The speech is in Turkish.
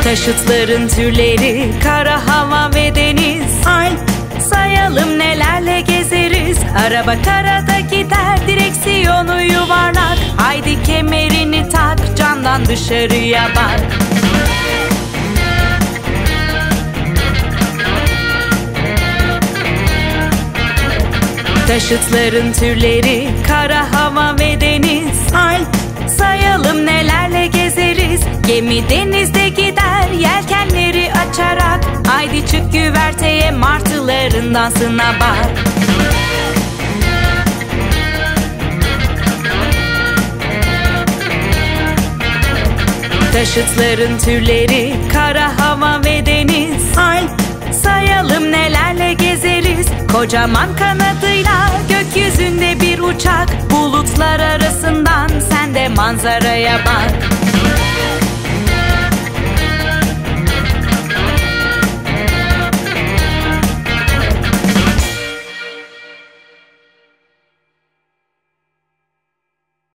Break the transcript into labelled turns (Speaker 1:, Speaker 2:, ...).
Speaker 1: Taşıtların türleri kara, hava ve deniz. Alp, sayalım nelerle gezeriz. Araba karada gider, direksiyonu yuvarlak. Haydi kemerini tak, camdan dışarıya bak. Taşıtların türleri kara, hava ve deniz. Alp, sayalım nelerle gezeriz. Gemi denizde gider, yelkenleri açarak. Haydi çık güverteye, martıların dansına bak. Taşıtların türleri kara, hava ve deniz. Alp, sayalım nelerle gezeriz. Kocaman kanadıyla gökyüzünde bir uçak. Bulutlar arasından sen de manzaraya bak.